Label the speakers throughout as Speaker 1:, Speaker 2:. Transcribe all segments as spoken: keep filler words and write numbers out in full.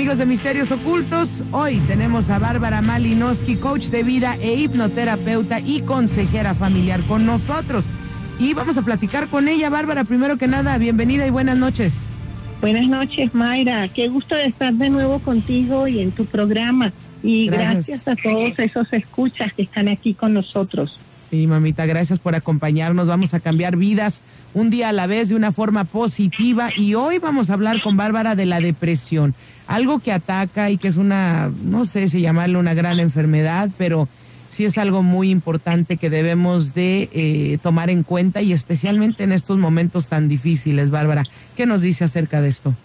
Speaker 1: Amigos de Misterios Ocultos, hoy tenemos a Bárbara Malinowski, coach de vida e hipnoterapeuta y consejera familiar con nosotros. Y vamos a platicar con ella. Bárbara, primero que nada, bienvenida y buenas noches.
Speaker 2: Buenas noches, Mayra. Qué gusto de estar de nuevo contigo y en tu programa. Y gracias, gracias a todos esos escuchas que están aquí con nosotros.
Speaker 1: Sí, mamita, gracias por acompañarnos. Vamos a cambiar vidas un día a la vez de una forma positiva. Y hoy vamos a hablar con Bárbara de la depresión. Algo que ataca y que es una, no sé si llamarlo una gran enfermedad, pero sí es algo muy importante que debemos de eh, tomar en cuenta y especialmente en estos momentos tan difíciles. Bárbara, ¿qué nos dice acerca de esto?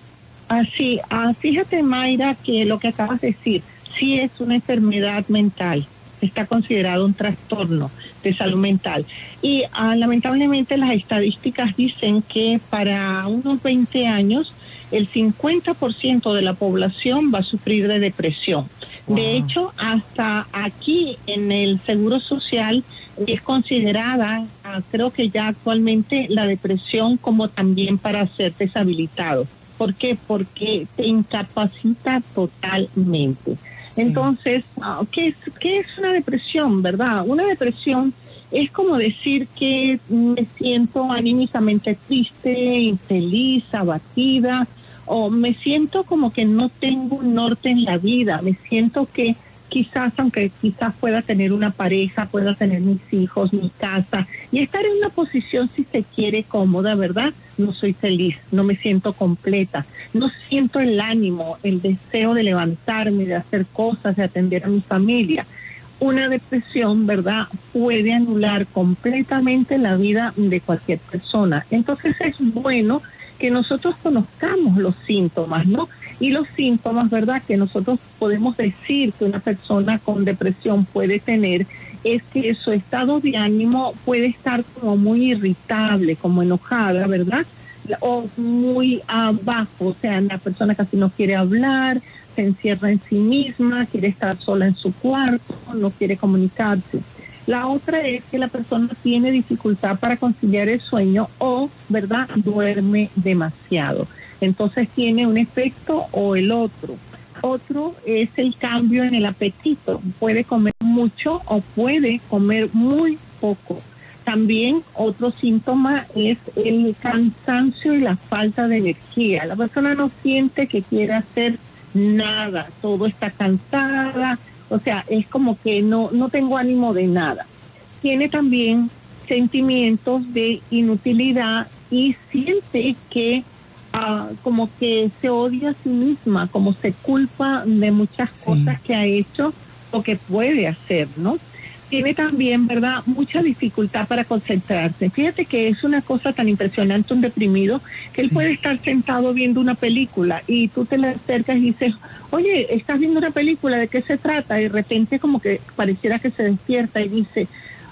Speaker 2: Así, ah, fíjate, Mayra, que lo que acabas de decir, sí es una enfermedad mental. Está considerado un trastorno de salud mental. Y ah, lamentablemente las estadísticas dicen que para unos veinte años el cincuenta por ciento de la población va a sufrir de depresión. Wow. De hecho, hasta aquí en el Seguro Social es considerada, ah, creo que ya actualmente, la depresión como también para ser deshabilitado. ¿Por qué? Porque te incapacita totalmente. Sí. Entonces, ¿qué es, qué es una depresión, verdad? Una depresión es como decir que me siento anímicamente triste, infeliz, abatida, o me siento como que no tengo un norte en la vida, me siento que quizás, aunque quizás pueda tener una pareja, pueda tener mis hijos, mi casa, y estar en una posición, si se quiere, cómoda, ¿verdad? No soy feliz, no me siento completa, no siento el ánimo, el deseo de levantarme, de hacer cosas, de atender a mi familia. Una depresión, ¿verdad?, puede anular completamente la vida de cualquier persona. Entonces es bueno que nosotros conozcamos los síntomas, ¿no? Y los síntomas, ¿verdad?, que nosotros podemos decir que una persona con depresión puede tener es que su estado de ánimo puede estar como muy irritable, como enojada, ¿verdad? O muy abajo, o sea, la persona casi no quiere hablar, se encierra en sí misma, quiere estar sola en su cuarto, no quiere comunicarse. La otra es que la persona tiene dificultad para conciliar el sueño o, ¿verdad?, duerme demasiado. Entonces tiene un efecto o el otro. Otro es el cambio en el apetito. Puede comer mucho o puede comer muy poco. También otro síntoma es el cansancio y la falta de energía. La persona no siente que quiere hacer nada, todo está cansada, o sea, es como que no, no tengo ánimo de nada. Tiene también sentimientos de inutilidad y siente que uh, como que se odia a sí misma, como se culpa de muchas sí. cosas que ha hecho o que puede hacer, ¿no? Tiene también, ¿verdad?, mucha dificultad para concentrarse. Fíjate que es una cosa tan impresionante un deprimido que sí. él puede estar sentado viendo una película y tú te le acercas y dices, oye, ¿estás viendo una película? ¿De qué se trata? Y de repente como que pareciera que se despierta y dice,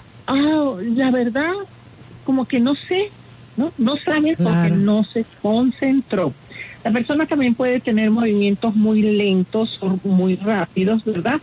Speaker 2: ah, la verdad, como que no sé, ¿no? No sabe claro. porque no se concentró. La persona también puede tener movimientos muy lentos o muy rápidos, ¿verdad?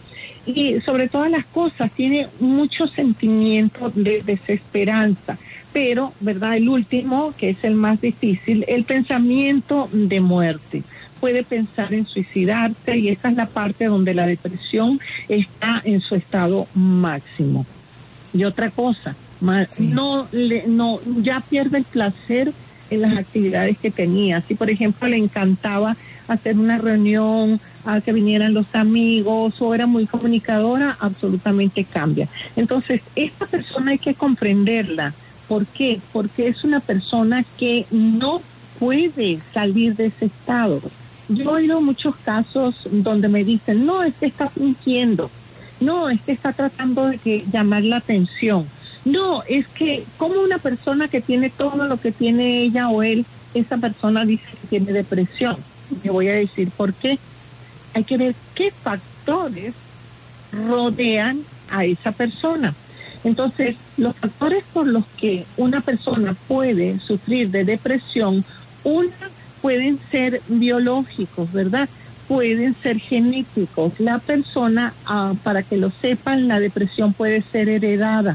Speaker 2: Y sobre todas las cosas tiene muchos sentimientos de desesperanza, pero, ¿verdad?, el último, que es el más difícil, el pensamiento de muerte. Puede pensar en suicidarse y esa es la parte donde la depresión está en su estado máximo. Y otra cosa, más, sí. no, le, no, ya pierde el placer en las actividades que tenía. Si, por ejemplo, le encantaba hacer una reunión, a que vinieran los amigos, o era muy comunicadora, absolutamente cambia. Entonces, esta persona hay que comprenderla. ¿Por qué? Porque es una persona que no puede salir de ese estado. Yo he oído muchos casos donde me dicen, no, es que está fingiendo, no, es que está tratando de que, llamar la atención. No, es que como una persona que tiene todo lo que tiene ella o él, esa persona dice que tiene depresión. Te voy a decir por qué. Hay que ver qué factores rodean a esa persona. Entonces, los factores por los que una persona puede sufrir de depresión, una, pueden ser biológicos, ¿verdad? Pueden ser genéticos. La persona, uh, para que lo sepan, la depresión puede ser heredada.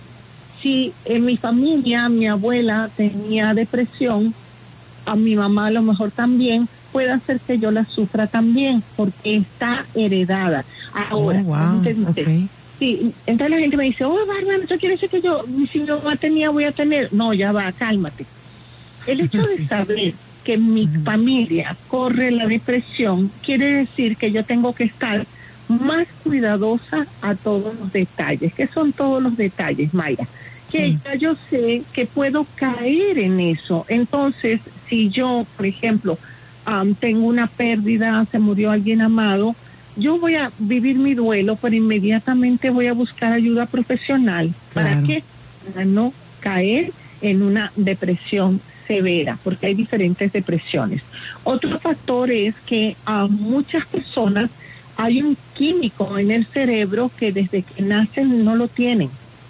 Speaker 2: Si en mi familia mi abuela tenía depresión, a mi mamá a lo mejor también, puede hacer que yo la sufra también, porque está heredada. Ahora,
Speaker 1: oh, wow.
Speaker 2: ¿qué dice?
Speaker 1: Okay.
Speaker 2: Sí, entonces la gente me dice, oh, Bárbara, ¿eso quiere decir que yo, si yo no tenía, voy a tener? No, ya va, cálmate. El hecho de sí. saber que mi uh-huh. familia corre la depresión quiere decir que yo tengo que estar más cuidadosa a todos los detalles. ¿Qué son todos los detalles, Mayra? Que sí. ya yo sé que puedo caer en eso. Entonces, si yo, por ejemplo, um, tengo una pérdida, se murió alguien amado, yo voy a vivir mi duelo, pero inmediatamente voy a buscar ayuda profesional. Claro. ¿Para qué? Para no caer en una depresión severa, porque hay diferentes depresiones. Otro factor es que a muchas personas hay un químico en el cerebro que desde que nacen no lo tienen.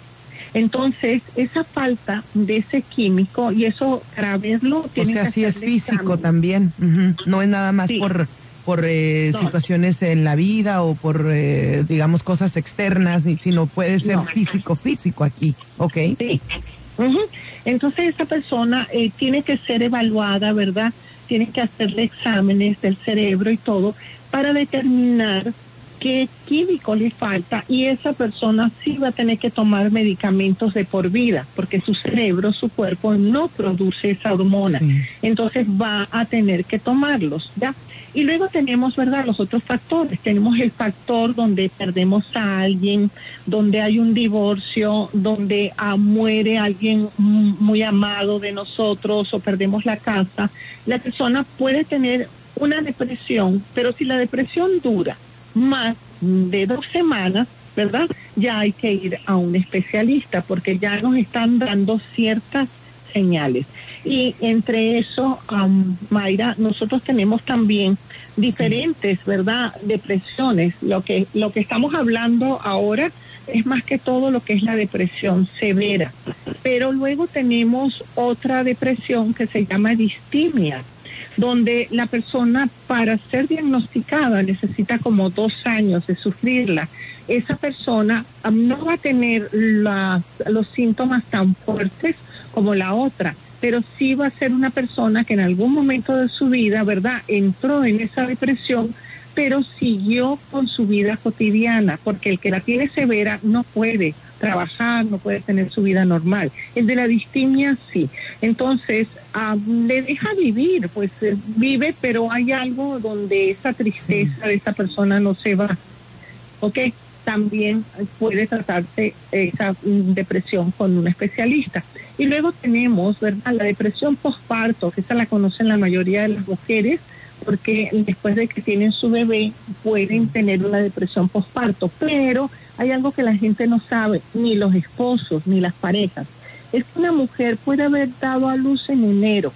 Speaker 2: Entonces, esa falta de ese químico, y eso para verlo...
Speaker 1: O sea, sí es físico examen. También. Uh-huh. No es nada más sí. por, por eh, no. situaciones en la vida o por, eh, digamos, cosas externas, sino puede ser no. físico, físico aquí. ¿Ok?
Speaker 2: Sí. Uh-huh. Entonces, esa persona eh, tiene que ser evaluada, ¿verdad? Tiene que hacerle exámenes del cerebro y todo para determinar qué químico le falta, y esa persona sí va a tener que tomar medicamentos de por vida, porque su cerebro, su cuerpo no produce esa hormona, sí. entonces va a tener que tomarlos, ¿ya? Y luego tenemos, ¿verdad?, los otros factores. Tenemos el factor donde perdemos a alguien, donde hay un divorcio, donde ah, muere alguien muy amado de nosotros o perdemos la casa. La persona puede tener una depresión, pero si la depresión dura más de dos semanas, ¿verdad?, ya hay que ir a un especialista porque ya nos están dando ciertas señales. Y entre eso, um, Mayra, nosotros tenemos también diferentes, sí. ¿verdad?, depresiones. Lo que, lo que estamos hablando ahora es más que todo lo que es la depresión severa. Pero luego tenemos otra depresión que se llama distimia, donde la persona, para ser diagnosticada, necesita como dos años de sufrirla. Esa persona um, no va a tener la, los síntomas tan fuertes como la otra, pero sí va a ser una persona que en algún momento de su vida, ¿verdad?, entró en esa depresión, pero siguió con su vida cotidiana, porque el que la tiene severa no puede trabajar, no puede tener su vida normal. El de la distimia sí. Entonces, um, le deja vivir, pues eh, vive, pero hay algo donde esa tristeza sí. de esa persona no se va. ¿Ok? También puede tratarse esa um, depresión con un especialista. Y luego tenemos, ¿verdad?, la depresión postparto, que esa la conocen la mayoría de las mujeres, porque después de que tienen su bebé pueden sí. tener una depresión postparto, pero hay algo que la gente no sabe, ni los esposos, ni las parejas, es que una mujer puede haber dado a luz en enero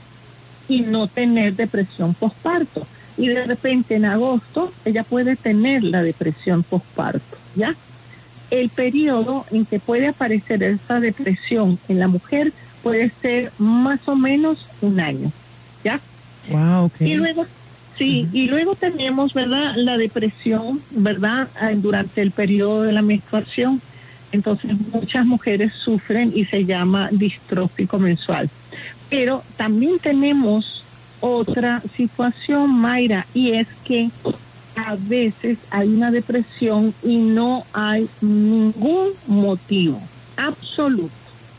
Speaker 2: y no tener depresión postparto, y de repente en agosto ella puede tener la depresión postparto, ¿ya? El periodo en que puede aparecer esa depresión en la mujer puede ser más o menos un año, ¿ya?
Speaker 1: Wow, okay.
Speaker 2: Y luego Sí, uh-huh. y luego tenemos, ¿verdad?, la depresión, ¿verdad?, durante el periodo de la menstruación. Entonces, muchas mujeres sufren y se llama distrófico menstrual. Pero también tenemos otra situación, Mayra, y es que a veces hay una depresión y no hay ningún motivo absoluto.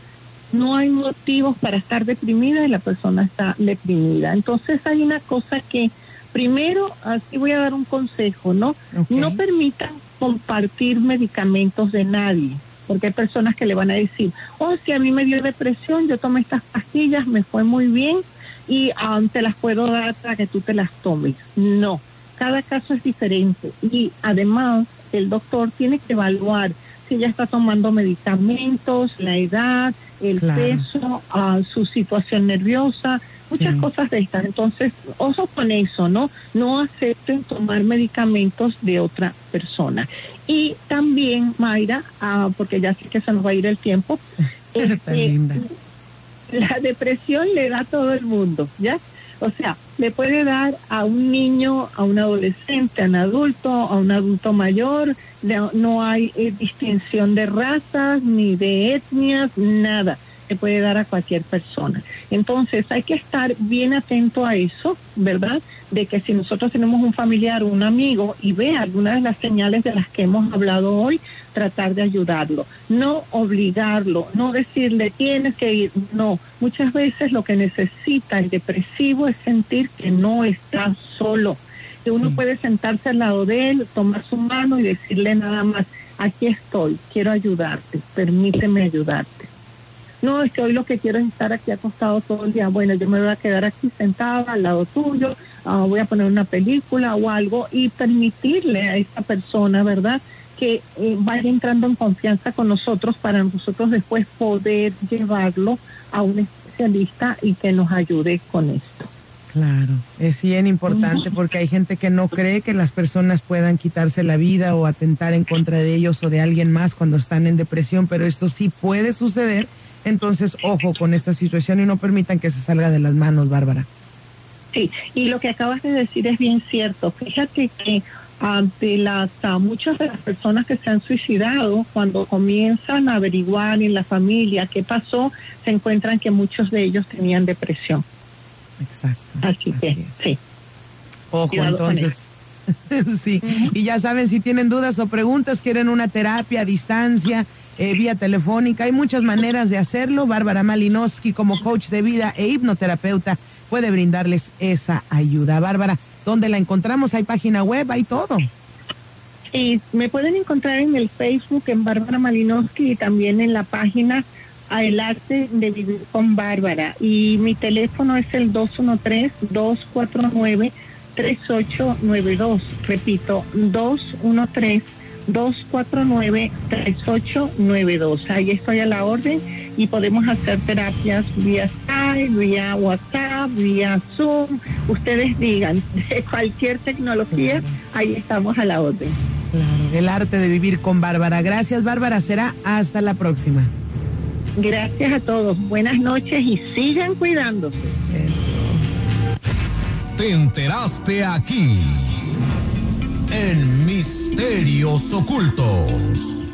Speaker 2: No hay motivos para estar deprimida y la persona está deprimida. Entonces, hay una cosa que primero, así voy a dar un consejo, ¿no? Okay. No permitan compartir medicamentos de nadie, porque hay personas que le van a decir, oh, si a mí me dio depresión, yo tomé estas pastillas, me fue muy bien y um, te las puedo dar para que tú te las tomes. No, cada caso es diferente y además el doctor tiene que evaluar si ella está tomando medicamentos, la edad, el claro. peso, uh, su situación nerviosa, muchas sí. cosas de estas. Entonces, ojo con eso, ¿no? No acepten tomar medicamentos de otra persona. Y también, Mayra, uh, porque ya sé que se nos va a ir el tiempo, este, la depresión le da a todo el mundo, ¿ya? O sea, le puede dar a un niño, a un adolescente, a un adulto, a un adulto mayor. No hay eh, distinción de razas, ni de etnias, nada. se puede dar a cualquier persona. Entonces hay que estar bien atento a eso, ¿verdad? De que si nosotros tenemos un familiar o un amigo y ve algunas de las señales de las que hemos hablado hoy, tratar de ayudarlo, no obligarlo, no decirle tienes que ir, no. Muchas veces lo que necesita el depresivo es sentir que no está solo, que uno sí. puede sentarse al lado de él, tomar su mano y decirle nada más, aquí estoy, quiero ayudarte, permíteme ayudarte. No, es que hoy lo que quiero es estar aquí acostado todo el día. Bueno, yo me voy a quedar aquí sentada al lado tuyo, uh, voy a poner una película o algo y permitirle a esa persona, ¿verdad?, que eh, vaya entrando en confianza con nosotros para nosotros después poder llevarlo a un especialista y que nos ayude con esto.
Speaker 1: Claro, es bien importante porque hay gente que no cree que las personas puedan quitarse la vida o atentar en contra de ellos o de alguien más cuando están en depresión, pero esto sí puede suceder. Entonces, ojo con esta situación y no permitan que se salga de las manos, Bárbara.
Speaker 2: Sí, y lo que acabas de decir es bien cierto. Fíjate que ante las uh, muchas de las personas que se han suicidado, cuando comienzan a averiguar en la familia qué pasó, se encuentran que muchos de ellos tenían depresión.
Speaker 1: Exacto.
Speaker 2: Así, así que, es. sí.
Speaker 1: Ojo, Cuidado entonces. Sí, uh-huh. Y ya saben, si tienen dudas o preguntas, quieren una terapia a distancia, eh, vía telefónica, hay muchas maneras de hacerlo. Bárbara Malinowski, como coach de vida e hipnoterapeuta, puede brindarles esa ayuda. Bárbara, ¿dónde la encontramos? ¿Hay página web? ¿Hay todo?
Speaker 2: Y me pueden encontrar en el Facebook, en Bárbara Malinowski, y también en la página a El Arte de Vivir con Bárbara. Y mi teléfono es el dos uno tres, dos cuatro nueve, tres ocho nueve dos. Repito, dos uno tres, dos cuatro nueve, tres ocho nueve dos. Ahí estoy a la orden y podemos hacer terapias vía Skype, vía WhatsApp, vía Zoom. Ustedes digan, de cualquier tecnología, ahí estamos a la orden.
Speaker 1: Claro, El Arte de Vivir con Bárbara. Gracias, Bárbara. Será hasta la próxima.
Speaker 2: Gracias a todos. Buenas noches y sigan cuidándose.
Speaker 1: Eso.
Speaker 3: Te enteraste aquí en Misterios Ocultos.